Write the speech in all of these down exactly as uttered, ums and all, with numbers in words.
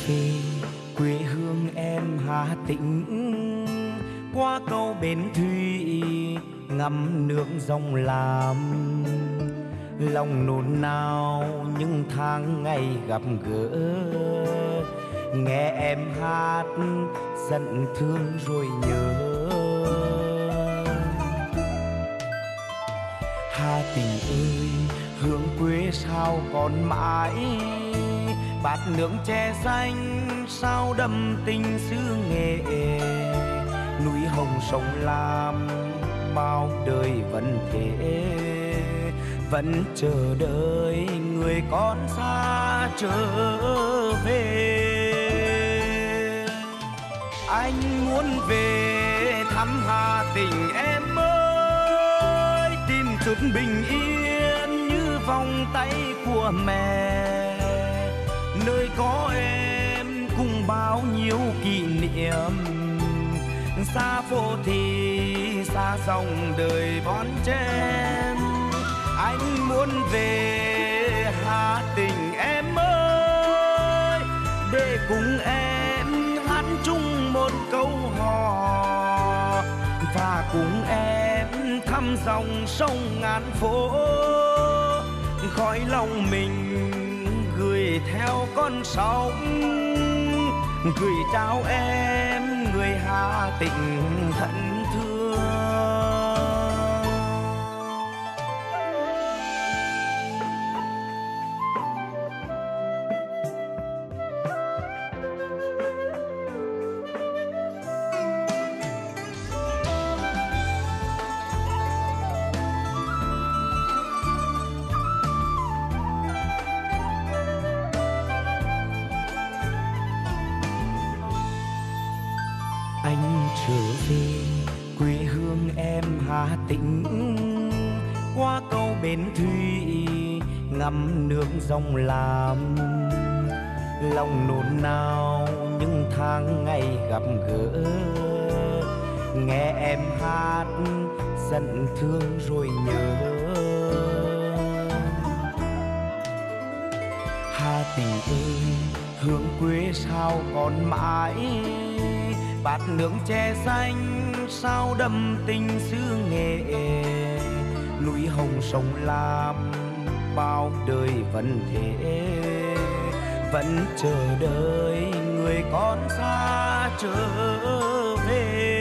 về quê hương em Hà Tĩnh, qua cầu bến thủy ngắm nước dòng Lam. Lòng nôn nao những tháng ngày gặp gỡ, nghe em hát giận thương rồi nhớ. Hà Tĩnh ơi, hương quê sao còn mãi, bát nước chè xanh sao đậm tình xứ Nghệ. Núi hồng sông Lam bao đời vẫn thế, vẫn chờ đợi người con xa trở về. Anh muốn về thăm Hà Tĩnh em ơi, tìm chút bình yên như vòng tay của mẹ, nơi có em cùng bao nhiêu kỷ niệm. Xa phố thì xa dòng đời bon chen, anh muốn về Hà Tĩnh em ơi, để cùng em hát chung một câu hò, và cùng em thăm dòng sông ngàn phố. Khói lòng mình gửi theo con sóng, gửi trao em người Hà Tĩnh thân thương. Anh trở về quê hương em Hà Tĩnh, qua cầu bến thủy ngắm nước dòng Lam. Lòng nôn nao những tháng ngày gặp gỡ, nghe em hát giận thương rồi nhớ. Hà Tĩnh ơi, hương quê sao còn mãi, bát nước chè xanh sao đậm tình xứ Nghệ. Núi hồng sông Lam bao đời vẫn thế, vẫn chờ đợi người con xa trở về.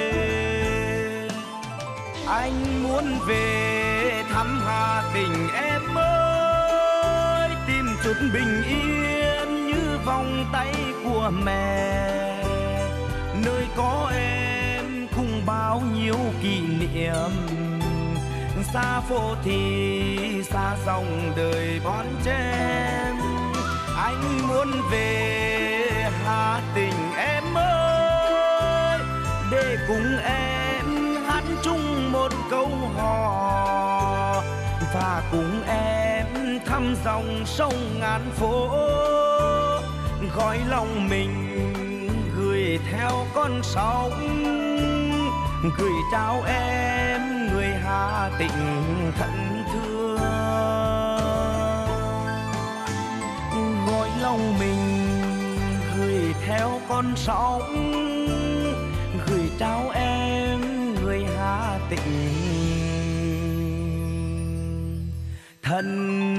Anh muốn về thăm Hà Tĩnh em ơi, tìm chút bình yên như vòng tay của mẹ, nơi có em cùng bao nhiêu kỷ niệm. Xa phố thì xa dòng đời bon chen, anh muốn về Hà Tĩnh em ơi, để cùng em hát chung một câu hò, và cùng em thăm dòng sông ngàn phố. Gói lòng mình gửi theo con sóng, gửi trao em người Hà Tĩnh thân thương. Gói lòng mình gửi theo con sóng, gửi trao em người Hà Tĩnh thân